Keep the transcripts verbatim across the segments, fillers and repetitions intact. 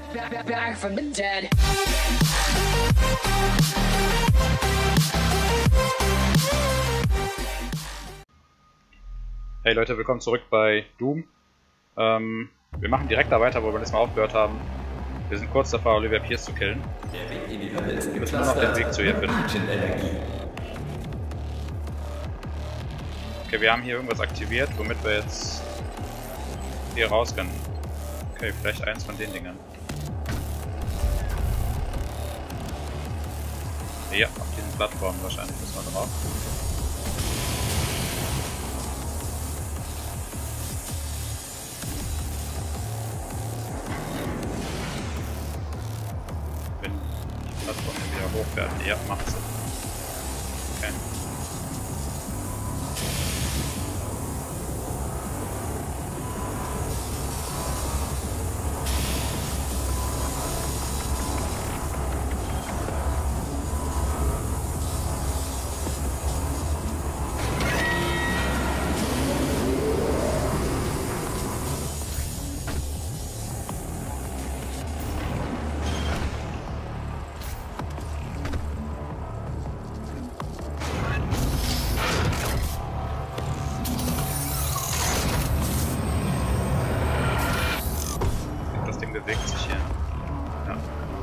Back, back from the dead. Hey Leute, willkommen zurück bei Doom. Ähm, wir machen direkt da weiter, wo wir letztes Mal aufgehört haben. Wir sind kurz davor, Olivia Pierce zu killen. Der Weg in die Hölle ist Wir müssen nur noch den Weg zu ihr finden. Energie. Okay, wir haben hier irgendwas aktiviert, womit wir jetzt hier raus können. Okay, vielleicht eins von den Dingern. Ja, auf diesen Plattformen wahrscheinlich müssen wir drauf. Wenn die Plattform hier wieder hochfährt, ja, macht sie. Okay. Bewegt sich hier. Ja.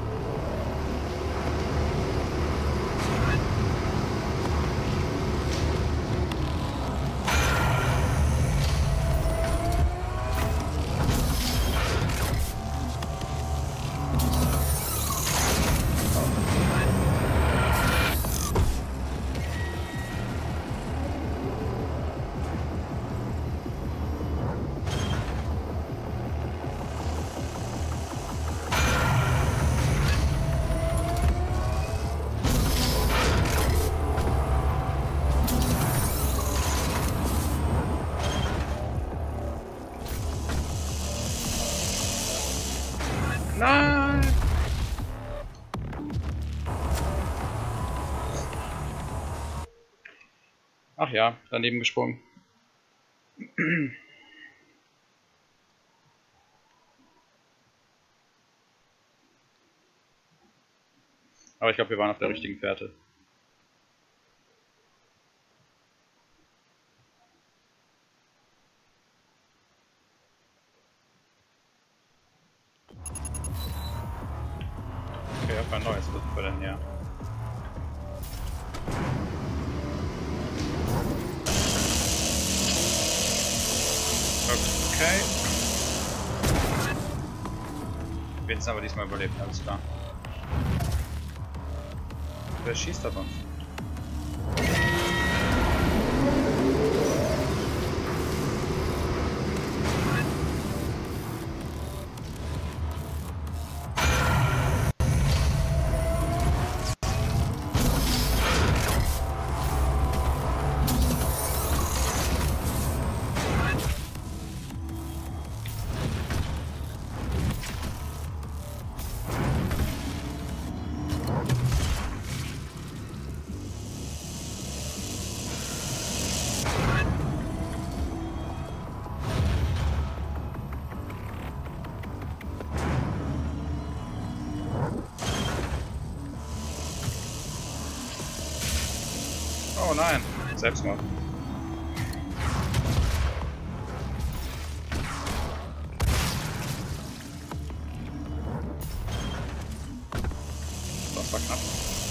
Nein! Ach ja, daneben gesprungen. Aber ich glaube, wir waren auf der richtigen Fährte. Okay, auf ein neues müssen wir denn hier. Okay. Wenigstens haben wir diesmal überlebt, alles klar. Wer schießt auf uns? Oh nein, Selbstmord. Das war knapp.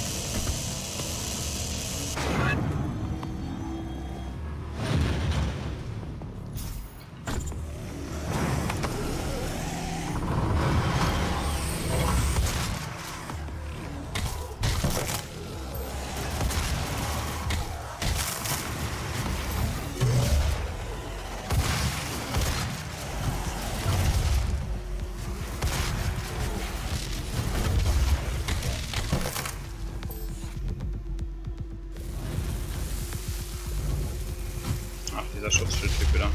Dieser Schutzschildtyp wieder.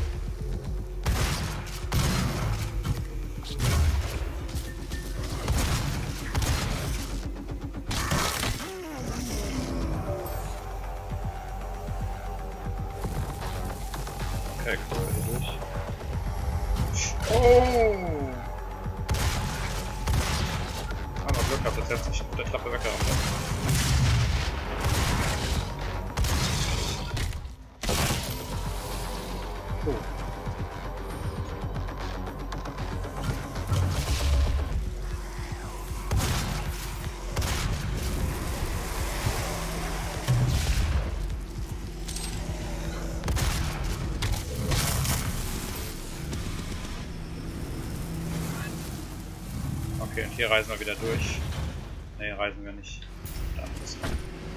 Okay, kommen wir hier durch. Oh! glaube, das hat sich mit der Klappe weggerammt. Oh. Okay, und hier reisen wir wieder durch. Ne, reisen wir nicht. Da ist es.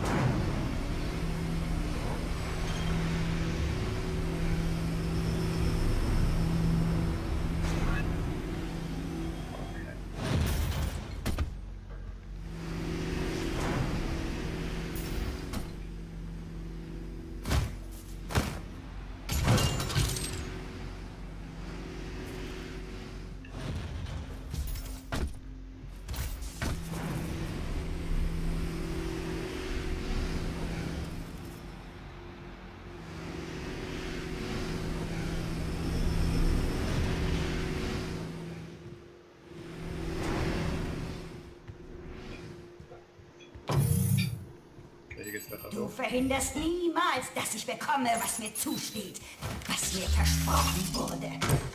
Du verhinderst niemals, dass ich bekomme, was mir zusteht, was mir versprochen wurde.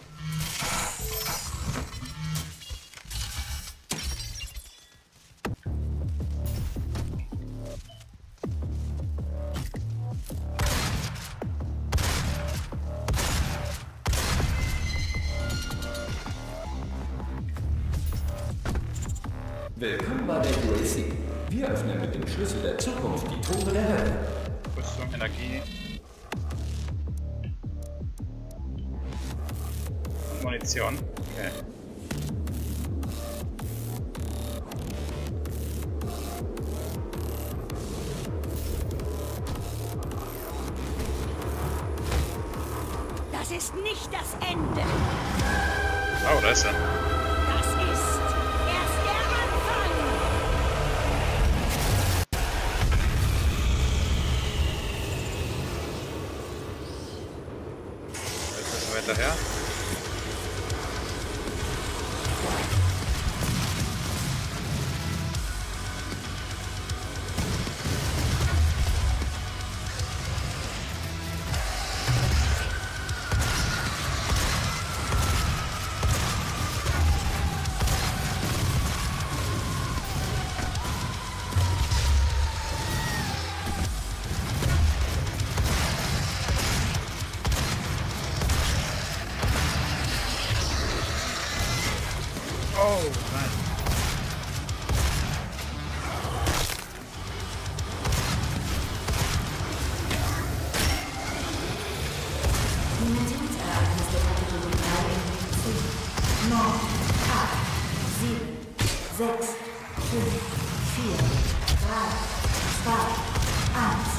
Willkommen bei der U A C. Wir öffnen mit dem Schlüssel der Zukunft die Tore der Hölle. Rüstung, Energie. Und Munition. Okay. Das ist nicht das Ende. Oh, da ist er. Das ist erst der Anfang. Jetzt müssen wir hinterher. Oh, nein. Dimensionsereignis der Kategorie drei in neun, acht, sieben, sechs, fünf, vier, drei, zwei, eins.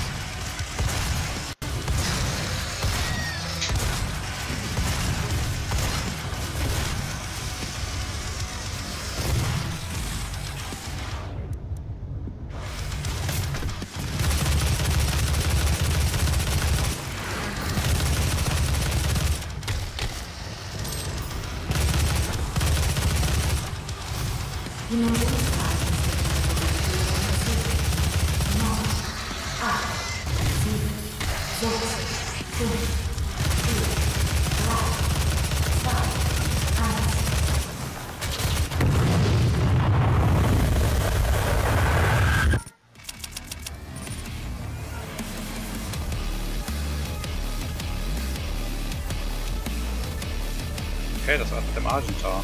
Okay, das war mit dem Argentar.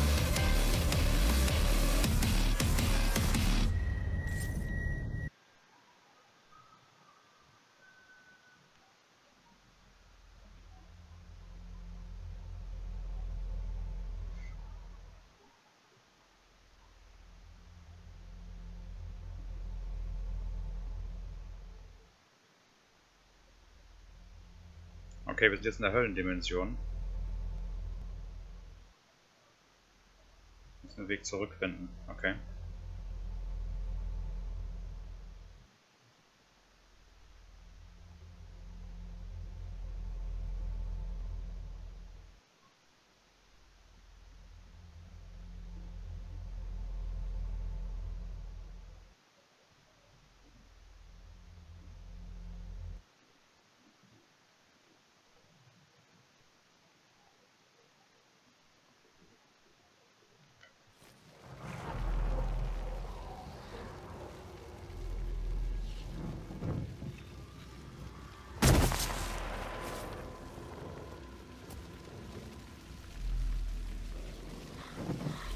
Okay, wir sind jetzt in der Höllendimension. Müssen den Weg zurückfinden. Okay.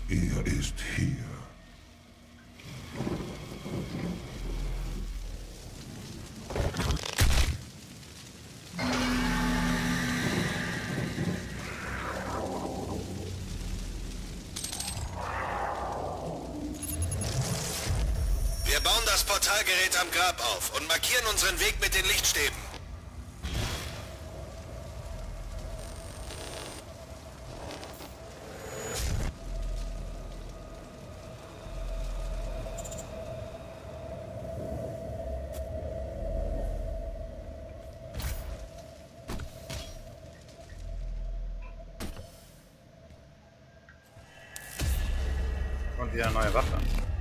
Er ist hier. Wir bauen das Portalgerät am Grab auf und markieren unseren Weg mit den Lichtstäben. Und wieder eine neue Waffe.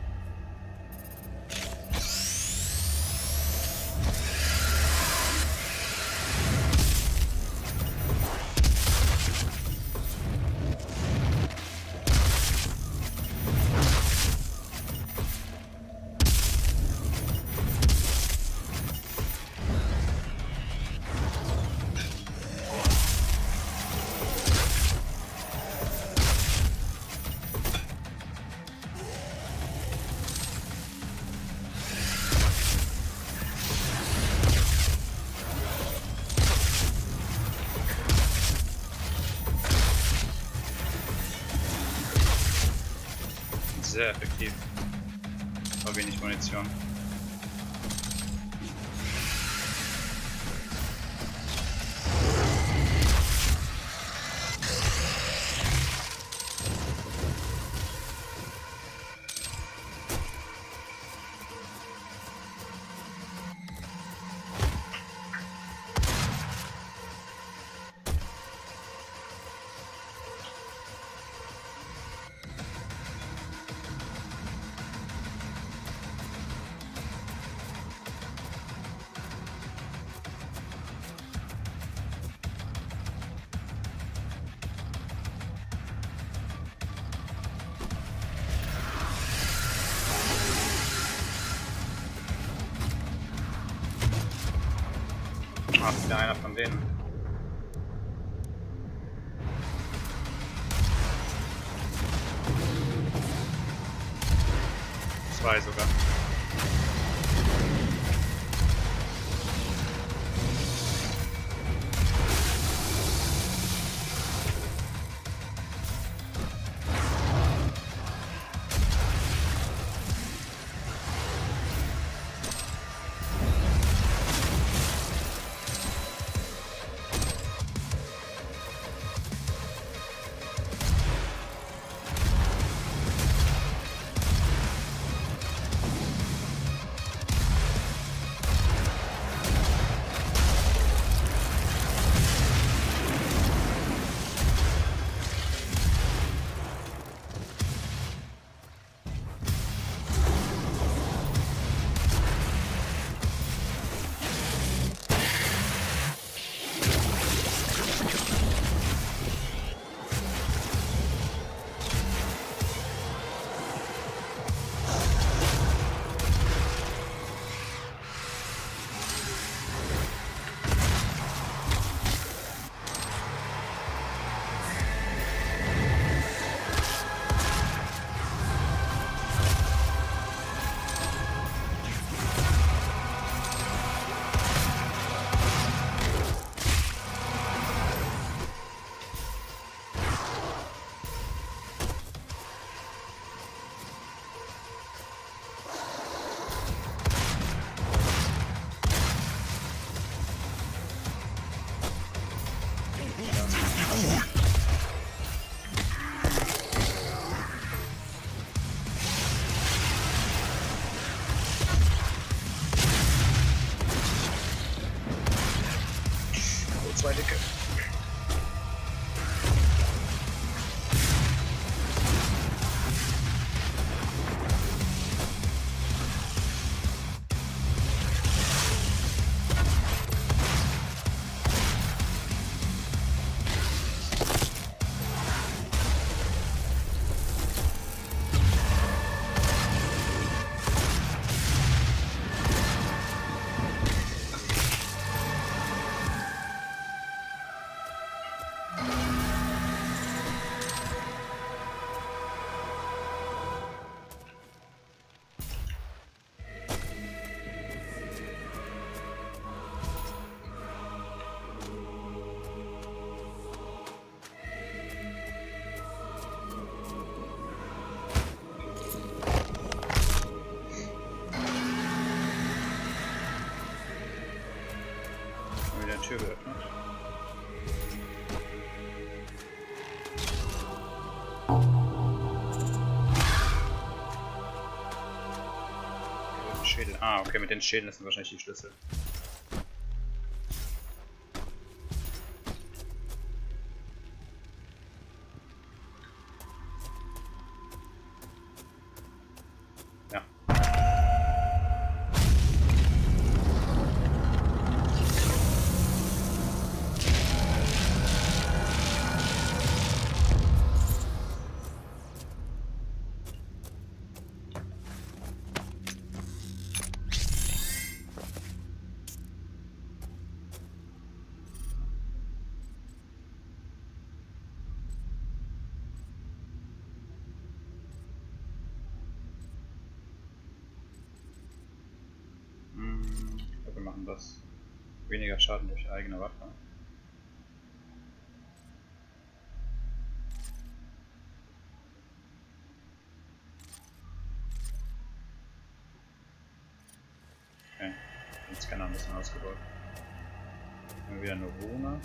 Sehr effektiv. Aber wenig Munition. Ah, ist ja einer von denen. Zwei sogar. geöffnet. Schädel. Ah, okay, mit den Schädeln sind wahrscheinlich die Schlüssel. Ja. Wir machen das. Weniger Schaden durch eigene Waffe. Okay, den Scanner ein bisschen ausgebaut. Haben wir wieder eine Rune.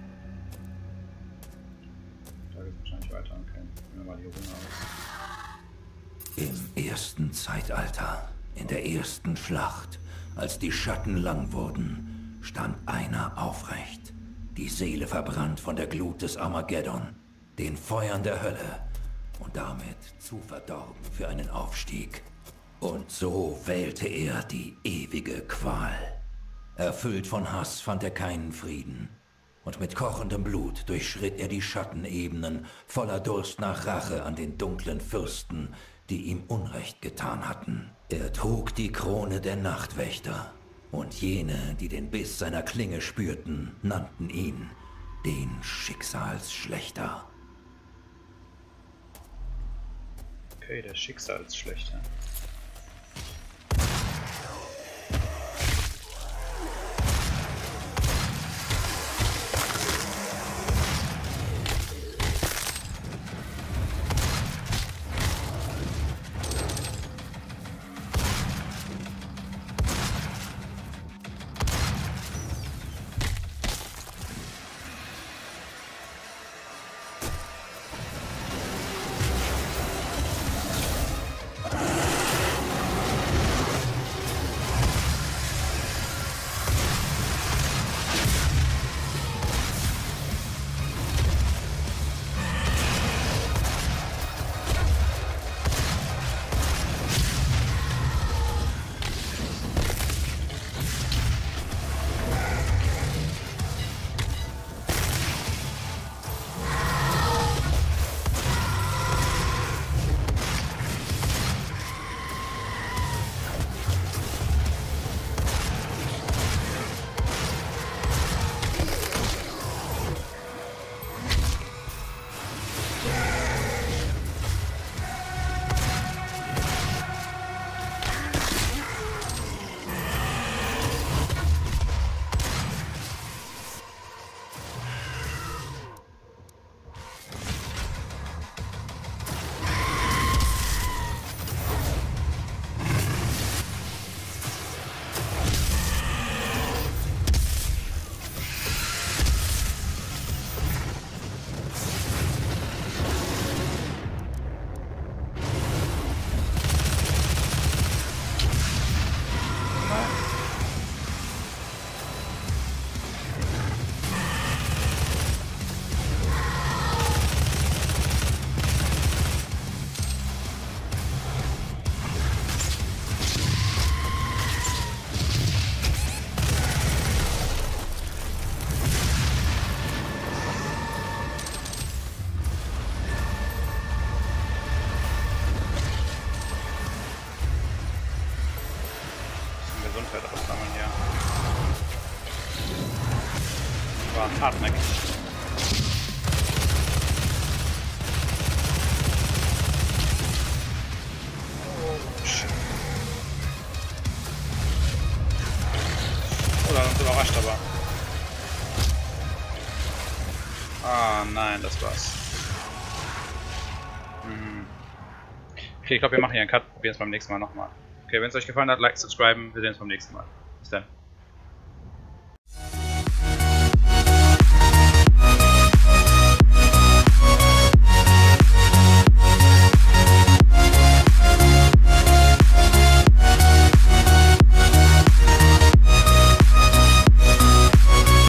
Da geht es wahrscheinlich weiter. Okay, nehmen wir mal die Rune aus. Im ersten Zeitalter, in der ersten Schlacht, als die Schatten lang wurden, stand einer aufrecht, die Seele verbrannt von der Glut des Armageddon, den Feuern der Hölle und damit zu verdorben für einen Aufstieg. Und so wählte er die ewige Qual. Erfüllt von Hass fand er keinen Frieden. Und mit kochendem Blut durchschritt er die Schattenebenen, voller Durst nach Rache an den dunklen Fürsten, die ihm Unrecht getan hatten. Er trug die Krone der Nachtwächter, und jene, die den Biss seiner Klinge spürten, nannten ihn den Schicksalsschlechter. Okay, der Schicksalsschlechter. Gesundheit aufsammeln hier. War hartnäckig. Oh, shit. Oh, da hat uns überrascht, aber. Ah, nein, das war's. Hm. Okay, ich glaube, wir machen hier einen Cut. Probieren es beim nächsten Mal nochmal. Okay, wenn es euch gefallen hat, like, subscriben. Wir sehen uns beim nächsten Mal. Bis dann.